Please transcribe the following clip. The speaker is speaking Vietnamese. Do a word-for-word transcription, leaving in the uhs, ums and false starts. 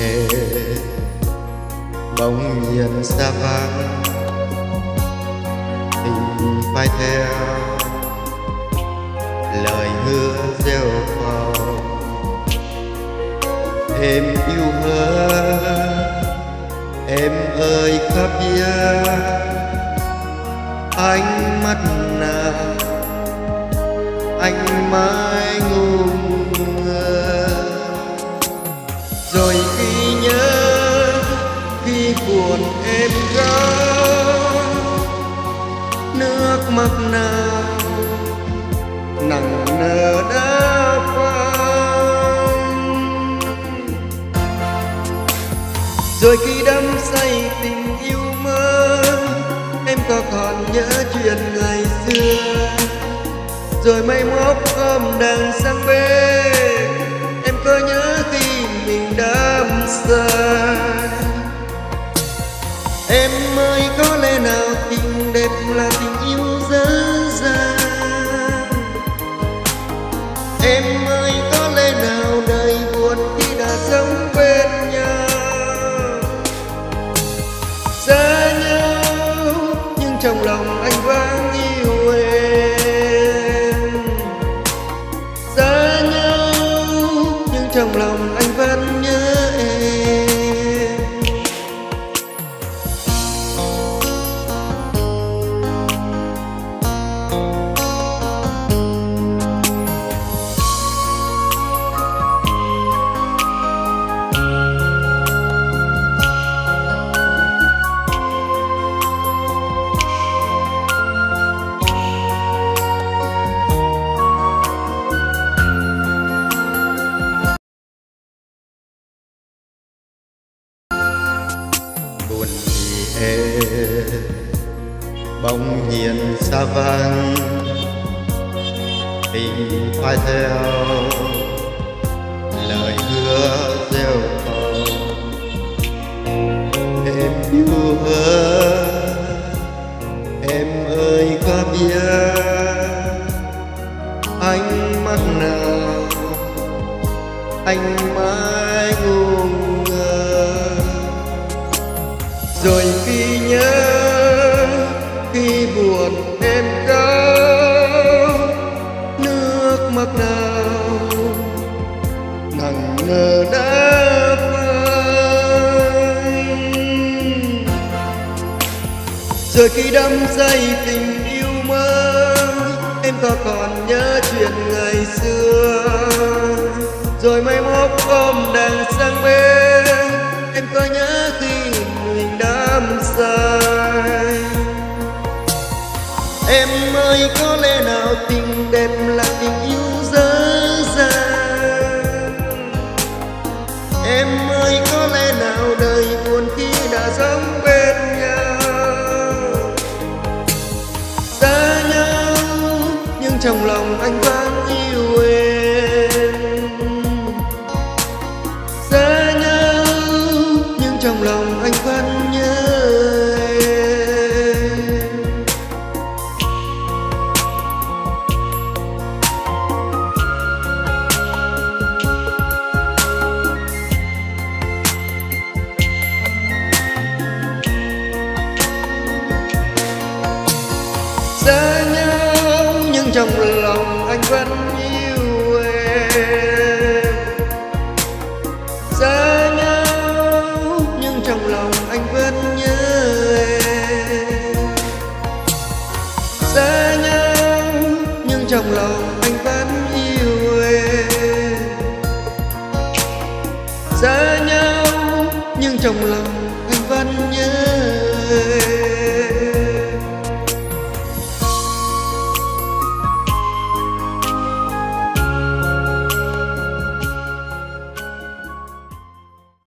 ê bỗng nhiên xa vắng, tình phai theo lời hứa rêu phong. Em yêu hơn em ơi khắp kia, ánh mắt nào anh mãi ngu ngơ. Rồi khi nhớ khi buồn em khóc, nước mắt nào nặng nề đã phai. Rồi khi đắm say tình yêu mơ, em có còn nhớ chuyện ngày xưa. Rồi mây móc ôm đàn sang bên, em có nhớ khi mình đắm say. Em ơi có lẽ nào tình đẹp là tình yêu dở dang. Em ơi có lẽ nào đời buồn khi đã sống bên nhau. Xa nhau nhưng trong lòng anh vẫn yêu em. Xa nhau nhưng trong lòng anh vẫn nhớ em. Buồn vì em bỗng nhiên xa vắng, tình phai theo lời hứa rêu phong. Em yêu hơn em ơi có biết ánh mắt nào anh mãi ngu ngơ. Rồi khi nhớ khi buồn em khóc, nước mắt nào nặng nề đã phai. Rồi khi đắm say tình yêu mơ, em có còn nhớ chuyện ngày xưa. Rồi mây móc ôm đàn sang bên, em có nhớ khi mình đắm say. Em ơi có lẽ nào tình đẹp là tình yêu dở dang. Em ơi có lẽ nào đời buồn khi đã sống bên nhau. Xa nhau nhưng trong lòng anh vẫn yêu em. Xa nhau nhưng trong lòng anh vẫn nhớ em. Xa nhau nhưng trong lòng anh vẫn yêu em. Xa nhau nhưng trong lòng anh vẫn nhớ em. Xa nhau nhưng trong lòng anh vẫn yêu em. Xa nhau nhưng trong lòng anh vẫn nhớ